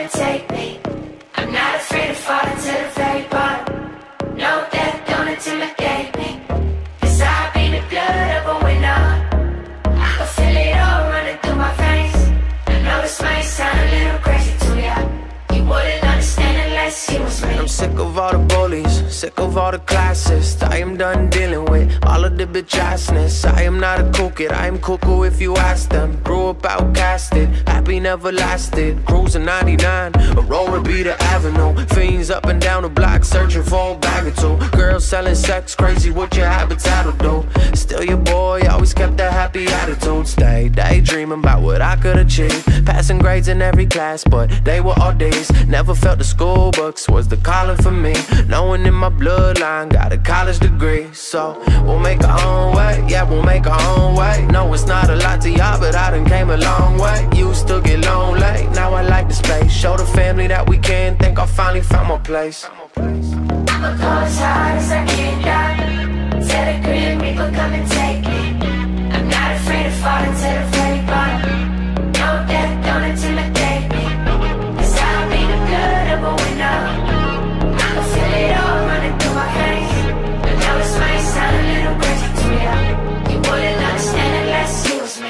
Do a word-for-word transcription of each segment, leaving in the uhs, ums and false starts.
and take me. I'm not afraid of falling to the very bottom. No death, don't intimidate me. Cause I be the blood of a winner. I can feel it all running through my veins. I know this might sound a little crazy to ya. You wouldn't understand unless you was me. I'm sick of all the bullies, sick of all the classists. I am done dealing with all of the bitch assness. I am not a cool kid, I am cuckoo if you ask them. Grew up outcasted, happy never lasted. Cruising ninety-nine, Aurora be the avenue. Fiends up and down the block, searching for a bag or two. Girls selling sex, crazy what your habitat will do. Still your boy, always kept a happy attitude. Stay daydreaming about what I could achieve. Passing grades in every class, but they were all D's. Never felt the school books was the calling for me. No one in my bloodline got a college degree. So we'll make our own way, yeah, we'll make our own way. No, it's not a lot to y'all, but I done came a long way. Used to get lonely, now I like the space. Show the family that we can, think I finally found my place. I'ma go as hard as I can die. Tell the grim reaper come and take me. I'm not afraid of falling to the very bottom. No death, don't intimidate me. Cause I'll be the blood of a winner. I can feel it all running through my veins. I know this might sound a little crazy to ya. You wouldn't understand unless you was me.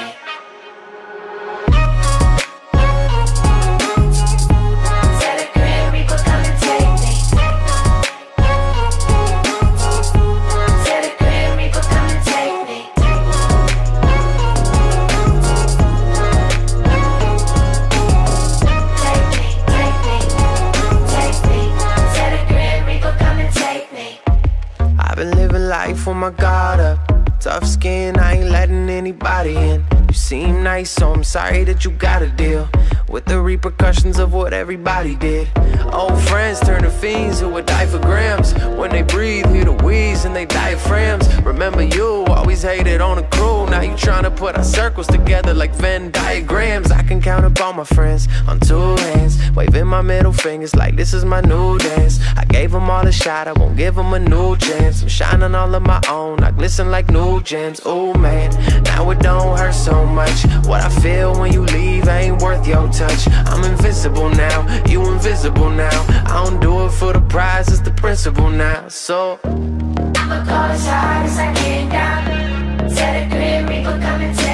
Tell the grim reaper come and take me. Tell the grim reaper come and take me. Take me, take me, take me. Tell the grim reaper come and take me. I've been living life with my guard up. Tough skin, I ain't letting anybody in. You seem nice, so I'm sorry that you gotta deal with the repercussions of what everybody did. Old friends turn to fiends who would die for grams. When they breathe, hear the wheeze and they diaphragms. Remember you always hated on the crew. Now you tryna put our circles together like Venn diagrams. I can count up all my friends on two hands, waving my middle fingers like this is my new dance. I gave them all a shot, I won't give them a new chance. I'm shining all of my own, I glisten like new gems. Oh man, now it don't hurt so much. What I feel when you leave ain't worth your touch. I'm invincible now, you invisible now. I don't do it for the prize, it's the principle now. So I'ma go as hard as I can down. Tell the grim reaper come and take me.